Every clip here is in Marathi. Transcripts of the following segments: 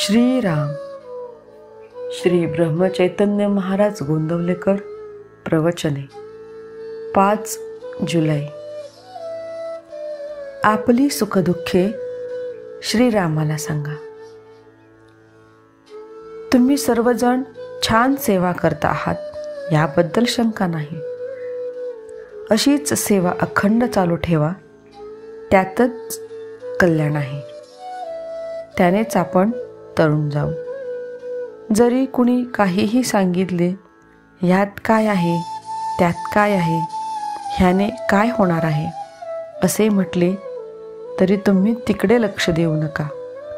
श्रीराम. श्री ब्रह्मचैतन्य महाराज गोंदवलेकर. प्रवचने 5 जुलै. आपली सुखदुःखे श्रीरामाला सांगा. तुम्ही सर्वजण छान सेवा करता आहात याबद्दल शंका नाही. अशीच सेवा अखंड चालू ठेवा, त्यातच कल्याण आहे. त्यानेच आपण तरुण जाऊ. जरी कुणी काहीही सांगितले, ह्यात काय आहे, त्यात काय आहे, ह्याने काय होणार आहे असे म्हटले तरी तुम्ही तिकडे लक्ष देऊ नका.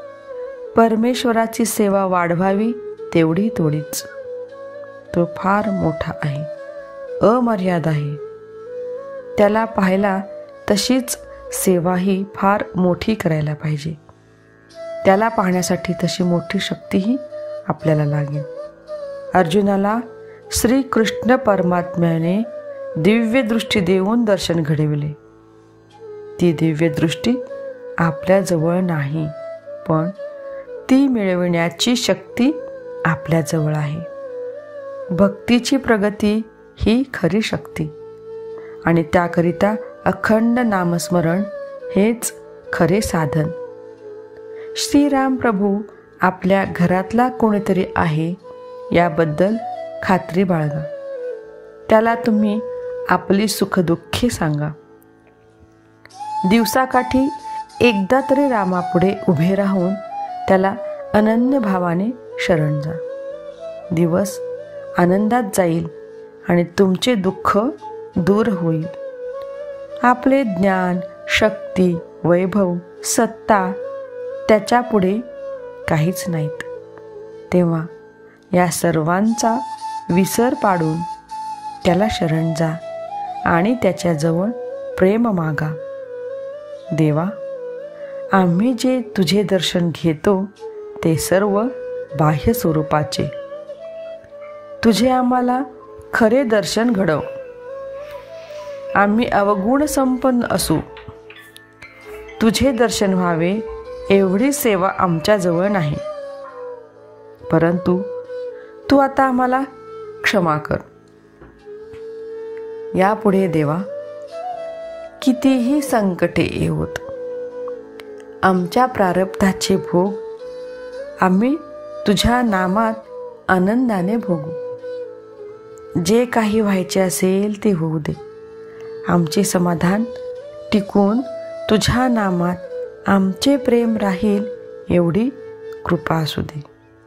परमेश्वराची सेवा वाढवावी तेवढी थोडीच. तो फार मोठा आहे, अमर्याद आहे. त्याला पाहायला तशीच सेवाही फार मोठी करायला पाहिजे. त्याला पाहण्यासाठी तशी मोठी शक्तीही आपल्याला लागेल. अर्जुनाला श्रीकृष्ण परमात्म्याने दिव्य दृष्टी देऊन दर्शन घडविले. ती दिव्य दृष्टी आपल्याजवळ नाही, पण ती मिळविण्याची शक्ती आपल्याजवळ आहे. भक्तीची प्रगती ही खरी शक्ती, आणि त्याकरिता अखंड नामस्मरण हेच खरे साधन. श्रीराम प्रभू आपल्या घरातला कोणीतरी आहे याबद्दल खात्री बाळगा. त्याला तुम्ही आपली सुखदुःखे सांगा. दिवसाकाठी एकदा तरी रामापुढे उभे राहून त्याला अनन्य भावाने शरण जा. दिवस आनंदात जाईल आणि तुमचे दुःख दूर होईल. आपले ज्ञान, शक्ती, वैभव, सत्ता त्याच्या पुढे काहीच नाहीत. तेव्हा या सर्वांचा विसर पाडून त्याला शरण जा आणि त्याच्याजवळ प्रेम मागा. देवा, आम्ही जे तुझे दर्शन घेतो ते सर्व बाह्य स्वरूपाचे. तुझे आम्हाला खरे दर्शन घडव. आम्ही अवगुण संपन्न असू. तुझे दर्शन व्हावे एवढी सेवा आमच्याजवळ नाही. परंतु तू आता आम्हाला क्षमा कर. यापुढे देवा, कितीही संकटे येवोत, आमच्या प्रारब्धाचे भोग आम्ही तुझ्या नामात आनंदाने भोगू. जे काही व्हायचे असेल ते होऊ दे. आमचे समाधान टिकून तुझ्या नामात आमचे प्रेम राहील एवढी कृपा असू दे.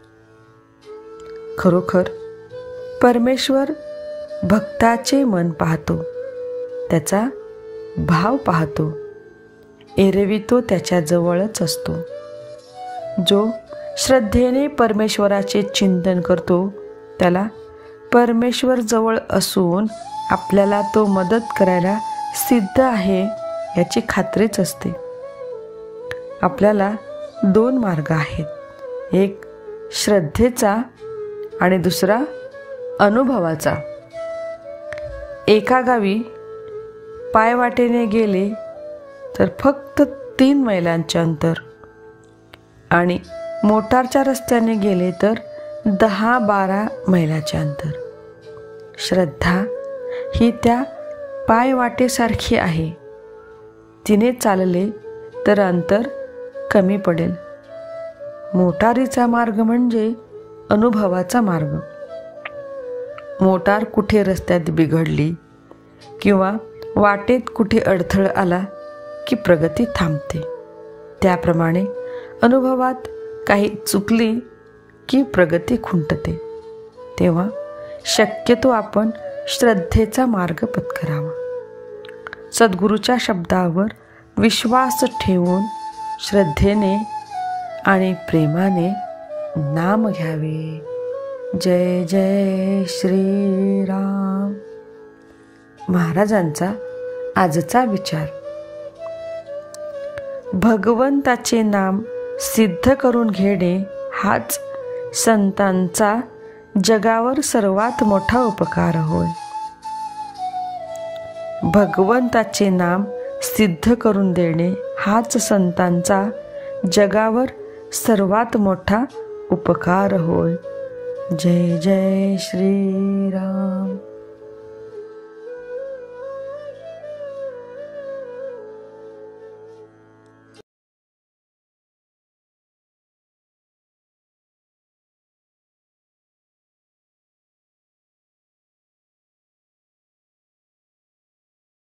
खरोखर परमेश्वर भक्ताचे मन पाहतो, त्याचा भाव पाहतो. एरवी तो त्याच्या जवळच असतो. जो श्रद्धेने परमेश्वराचे चिंतन करतो त्याला परमेश्वर जवळ असून आपल्याला तो मदत करायला सिद्ध आहे याची खात्रीच असते. आपल्याला 2 मार्ग आहेत. एक श्रद्धेचा आणि दुसरा अनुभवाचा. एका गावी पायवाटेने गेले तर फक्त 3 मैलांचे अंतर, आणि मोटारच्या रस्त्याने गेले तर 10-12 मैलाचे अंतर. श्रद्धा ही त्या पायवाटेसारखी आहे. तिने चालले तर अंतर कमी पडेल. मोटारीचा मार्ग म्हणजे अनुभवाचा मार्ग. मोटार कुठे रस्त्यात बिघडली किंवा वाटेत कुठे अडथळा आला की प्रगती थांबते. त्याप्रमाणे अनुभवात काही चुकली की प्रगती खुंटते. तेव्हा शक्यतो आपण श्रद्धेचा मार्ग पत्करावा. सद्गुरूच्या शब्दावर विश्वास ठेवून श्रद्धेने आणि प्रेमाने नाम घ्यावे. जय जय श्रीराम. महाराजांचा आजचा विचार. भगवंताचे नाम सिद्ध करून घेणे हाच संतांचा जगावर सर्वात मोठा उपकार होय. भगवंताचे नाम सिद्ध करून देणे हाच संतांचा जगावर सर्वात मोठा उपकार होय. जय जय श्रीराम.